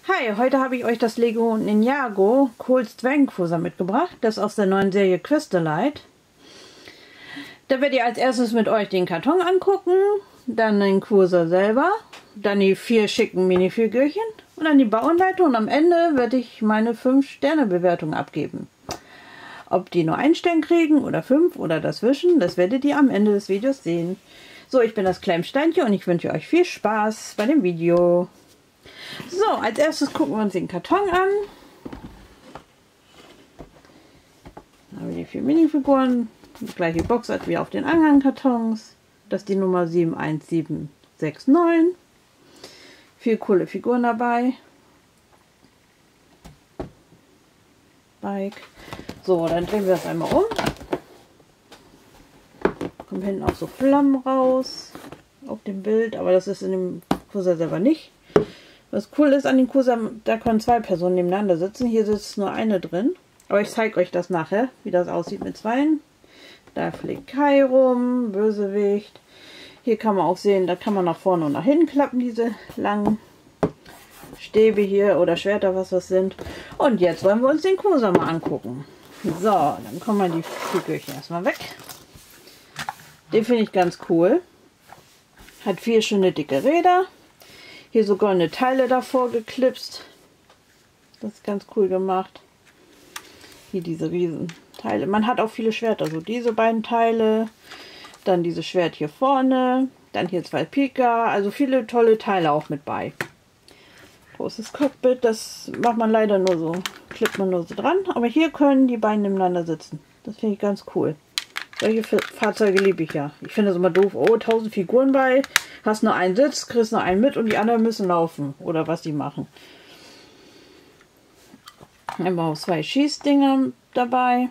Hi, heute habe ich euch das Lego Ninjago Cold Strength Cruiser mitgebracht. Das aus der neuen Serie Crystalite. Da werdet ihr als erstes mit euch den Karton angucken, dann den Cruiser selber, dann die 4 schicken Minifigürchen und dann die Bauanleitung und am Ende werde ich meine 5-Sterne-Bewertung abgeben. Ob die nur 1 Stern kriegen oder 5 oder dazwischen, das werdet ihr am Ende des Videos sehen. So, ich bin das Klemmsteinchen und ich wünsche euch viel Spaß bei dem Video. So, als erstes gucken wir uns den Karton an. Da haben wir die 4 Minifiguren, die gleiche Boxart wie auf den anderen Kartons. Das ist die Nummer 71769. 4 coole Figuren dabei. Bike. So, dann drehen wir das einmal um. Kommen hinten auch so Flammen raus auf dem Bild, aber das ist in dem Cruiser selber nicht. Was cool ist an dem Cruiser, da können 2 Personen nebeneinander sitzen. Hier sitzt nur eine drin. Aber ich zeige euch das nachher, wie das aussieht mit 2. Da fliegt Kai rum, Bösewicht. Hier kann man auch sehen, da kann man nach vorne und nach hinten klappen, diese langen Stäbe hier oder Schwerter, was das sind. Und jetzt wollen wir uns den Cruiser mal angucken. So, dann kommen wir die Figürchen erstmal weg. Den finde ich ganz cool. Hat 4 schöne dicke Räder. Hier so goldene Teile davor geklipst. Das ist ganz cool gemacht. Hier diese riesen Teile. Man hat auch viele Schwerter. So diese beiden Teile. Dann dieses Schwert hier vorne. Dann hier 2 Pika. Also viele tolle Teile auch mit bei. Großes Cockpit. Das macht man leider nur so. Klippt man nur so dran. Aber hier können die beiden nebeneinander sitzen. Das finde ich ganz cool. Solche Fahrzeuge liebe ich ja. Ich finde es immer doof. Oh, 1000 Figuren bei. Hast nur einen Sitz, kriegst nur einen mit und die anderen müssen laufen. Oder was die machen. Immer auch 2 Schießdinger dabei.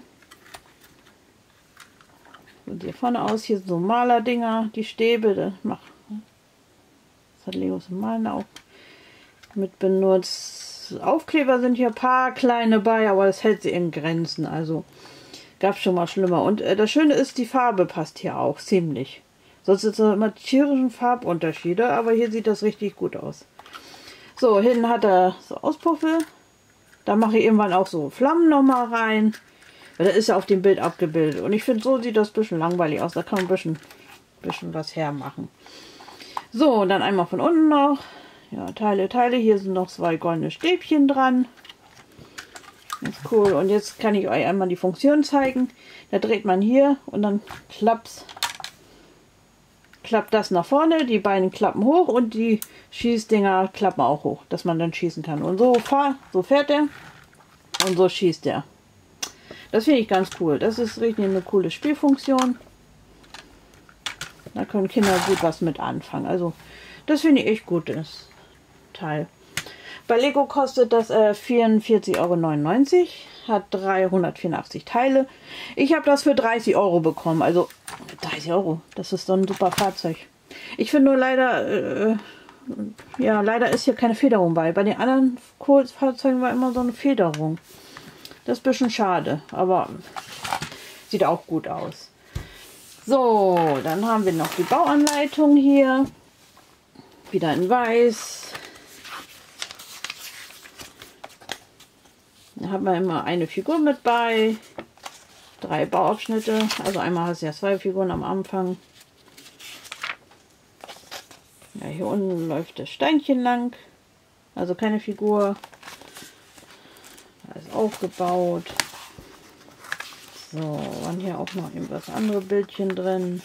Sieht hier vorne aus. Hier sind so Malerdinger. Die Stäbe. Das hat Lego zum Malen auch mit benutzt. Aufkleber sind hier ein paar kleine bei, aber das hält sie in Grenzen. Also gab es schon mal schlimmer. Und das Schöne ist, die Farbe passt hier auch ziemlich. Sonst sind es immer tierischen Farbunterschiede, aber hier sieht das richtig gut aus. So, hinten hat er so Auspuffe. Da mache ich irgendwann auch so Flammen nochmal rein. Weil das ist ja auf dem Bild abgebildet. Und ich finde, so sieht das ein bisschen langweilig aus. Da kann man ein bisschen was hermachen. So, und dann einmal von unten noch. Ja, Teile. Hier sind noch 2 goldene Stäbchen dran. Das ist cool. Und jetzt kann ich euch einmal die Funktion zeigen. Da dreht man hier und dann klappt das nach vorne. Die beiden klappen hoch und die Schießdinger klappen auch hoch, dass man dann schießen kann. Und so fährt er und so schießt er. Das finde ich ganz cool. Das ist richtig eine coole Spielfunktion. Da können Kinder gut was mit anfangen. Also das finde ich echt gut, das Teil. Bei Lego kostet das 44,99 €, hat 384 Teile. Ich habe das für 30 € bekommen, also 30 €, das ist so ein super Fahrzeug. Ich finde nur leider, leider ist hier keine Federung bei. Bei den anderen Fahrzeugen war immer so eine Federung. Das ist ein bisschen schade, aber sieht auch gut aus. So, dann haben wir noch die Bauanleitung hier. Wieder in weiß. Da hat man immer eine Figur mit bei, 3 Bauabschnitte, also einmal hast du ja 2 Figuren am Anfang. Ja, hier unten läuft das Steinchen lang, also keine Figur. Da ist aufgebaut. So, waren hier auch noch irgendwas andere Bildchen drin.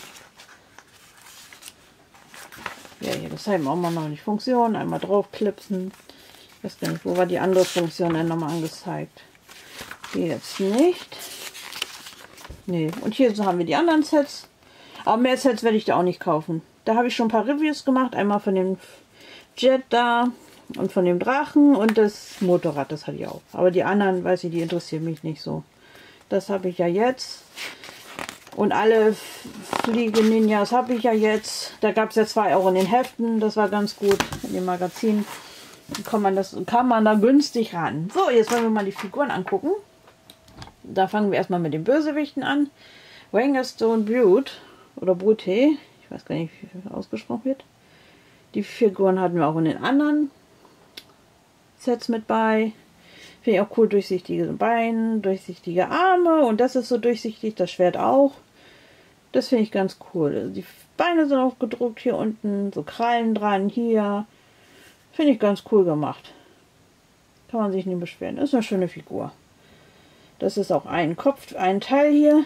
Ja, hier, das zeigen wir auch mal noch die Funktion, einmal draufklipsen. Ich weiß gar nicht, wo war die andere Funktion denn nochmal angezeigt? Hier jetzt nicht. Nee, und hier haben wir die anderen Sets. Aber mehr Sets werde ich da auch nicht kaufen. Da habe ich schon ein paar Reviews gemacht. Einmal von dem Jet da und von dem Drachen und das Motorrad, das hatte ich auch. Aber die anderen, weiß ich, die interessieren mich nicht so. Das habe ich ja jetzt. Und alle Fliege-Ninjas habe ich ja jetzt. Da gab es ja 2 € in den Heften. Das war ganz gut in dem Magazin. Kann man da günstig ran. So, jetzt wollen wir mal die Figuren angucken. Da fangen wir erstmal mit den Bösewichten an. Wangerstone Brute oder Brute, ich weiß gar nicht, wie ausgesprochen wird. Die Figuren hatten wir auch in den anderen Sets mit bei. Finde ich auch cool, durchsichtige Beine, durchsichtige Arme und das ist so durchsichtig, das Schwert auch. Das finde ich ganz cool. Also die Beine sind auch gedruckt hier unten, so Krallen dran hier. Finde ich ganz cool gemacht. Kann man sich nicht beschweren. Ist eine schöne Figur. Das ist auch ein Kopf, ein Teil hier.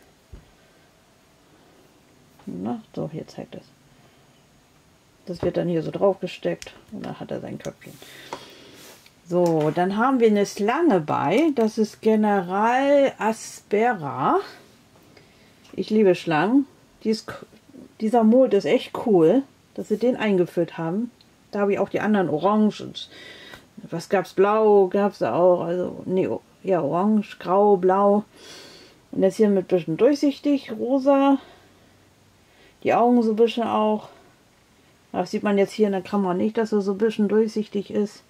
Na, so, hier zeigt es. Das wird dann hier so drauf gesteckt und dann hat er sein Köpfchen. So, dann haben wir eine Schlange bei. Das ist General Aspera. Ich liebe Schlangen. Dieser Mold ist echt cool, dass sie den eingeführt haben. Da habe ich auch die anderen Orange und was gab es? Blau gab es auch. Also, nee, ja, Orange, Grau, Blau. Und jetzt hier mit ein bisschen durchsichtig, rosa. Die Augen so ein bisschen auch. Das sieht man jetzt hier in der Kamera nicht, dass er so ein bisschen durchsichtig ist.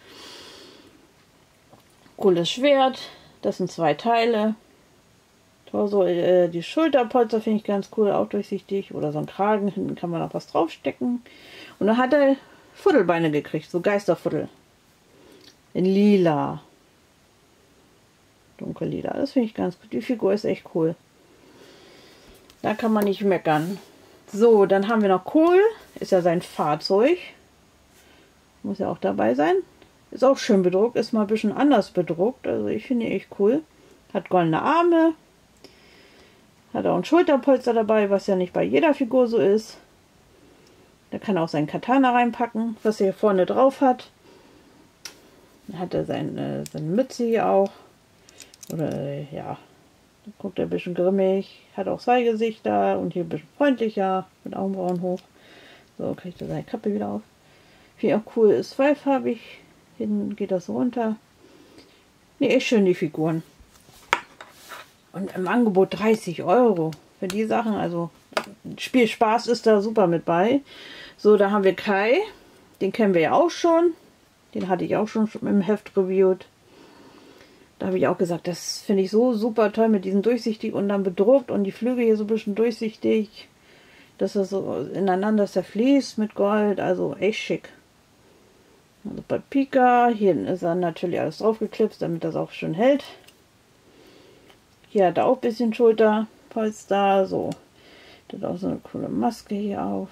Cooles Schwert. Das sind 2 Teile. So, die Schulterpolster finde ich ganz cool, auch durchsichtig. Oder so ein Kragen, hinten kann man auch was draufstecken. Und dann hat er Fuddelbeine gekriegt, so Geisterfuddel. In lila. Dunkellila, das finde ich ganz gut. Die Figur ist echt cool. Da kann man nicht meckern. So, dann haben wir noch Kohl. Ist ja sein Fahrzeug. Muss ja auch dabei sein. Ist auch schön bedruckt. Ist mal ein bisschen anders bedruckt. Also ich finde echt cool. Hat goldene Arme. Hat auch ein Schulterpolster dabei, was ja nicht bei jeder Figur so ist. Da kann er auch seinen Katana reinpacken, was er hier vorne drauf hat. Dann hat er seine Mütze hier auch. Oder ja, da guckt er ein bisschen grimmig. Hat auch 2 Gesichter und hier ein bisschen freundlicher, mit Augenbrauen hoch. So, kriegt er seine Kappe wieder auf. Wie auch cool ist, zweifarbig. Hinten geht das runter. Ne, echt schön die Figuren. Und im Angebot 30 Euro für die Sachen. Also Spielspaß ist da super mit bei. So, da haben wir Kai. Den kennen wir ja auch schon. Den hatte ich auch schon im Heft reviewt. Da habe ich auch gesagt, das finde ich so super toll mit diesen durchsichtig und dann bedruckt. Und die Flügel hier so ein bisschen durchsichtig. Dass das so ineinander zerfließt mit Gold. Also echt schick. Also bei Pika. Hier ist dann natürlich alles draufgeklipst, damit das auch schön hält. Hier hat er auch ein bisschen Schulterpolster, so. Der hat auch so eine coole Maske hier auf.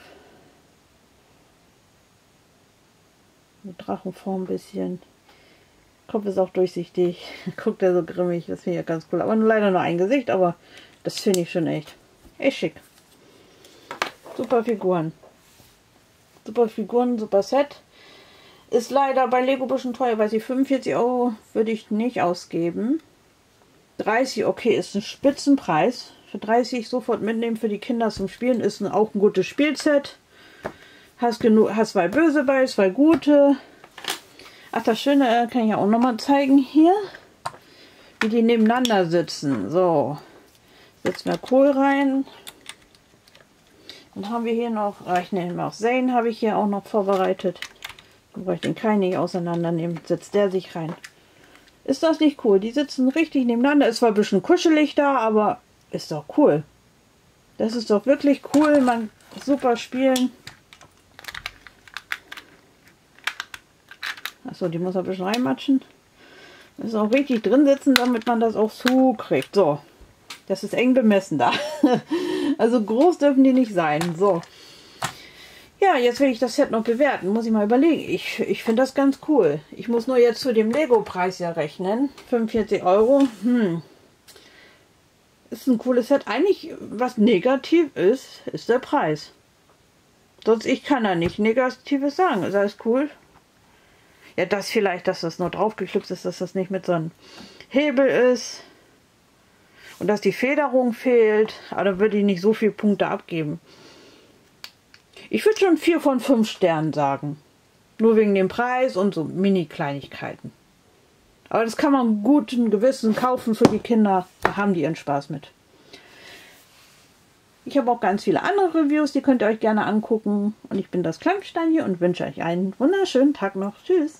Mit Drachenform ein bisschen. Kopf ist auch durchsichtig. Guckt er so grimmig, das finde ich ja ganz cool. Aber leider nur ein Gesicht, aber das finde ich schon echt schick. Super Figuren. Super Figuren, super Set. Ist leider bei Lego ein bisschen teuer, weil sie 45 Euro würde ich nicht ausgeben. 30, okay, ist ein Spitzenpreis. Für 30 sofort mitnehmen für die Kinder zum Spielen. Ist auch ein gutes Spielset. Hast 2 böse bei, 2 gute. Ach, das Schöne kann ich ja auch nochmal zeigen hier. Wie die nebeneinander sitzen. So. Setzen wir Kohl rein. Dann haben wir hier noch, ich nehme mal auch Zane, habe ich hier auch noch vorbereitet. Dann brauche ich den Kai nicht auseinandernehmen. Setzt der sich rein. Ist das nicht cool? Die sitzen richtig nebeneinander. Ist zwar ein bisschen kuschelig da, aber ist doch cool. Das ist doch wirklich cool. Man kann super spielen. Achso, die muss ein bisschen reinmatschen. Muss auch richtig drin sitzen, damit man das auch zukriegt. So, das ist eng bemessen da. Also groß dürfen die nicht sein. So. Ja, jetzt will ich das Set noch bewerten. Muss ich mal überlegen. Ich finde das ganz cool. Ich muss nur jetzt zu dem Lego-Preis ja rechnen. 45 Euro. Ist ein cooles Set. Eigentlich, was negativ ist, ist der Preis. Sonst, ich kann da nicht Negatives sagen. Ist alles cool. Ja, das vielleicht, dass das nur draufgeklipst ist, dass das nicht mit so einem Hebel ist. Und dass die Federung fehlt. Aber da würde ich nicht so viele Punkte abgeben. Ich würde schon 4 von 5 Sternen sagen. Nur wegen dem Preis und so Mini-Kleinigkeiten. Aber das kann man guten Gewissen kaufen für die Kinder. Da haben die ihren Spaß mit. Ich habe auch ganz viele andere Reviews, die könnt ihr euch gerne angucken. Und ich bin das Klampstein hier und wünsche euch einen wunderschönen Tag noch. Tschüss.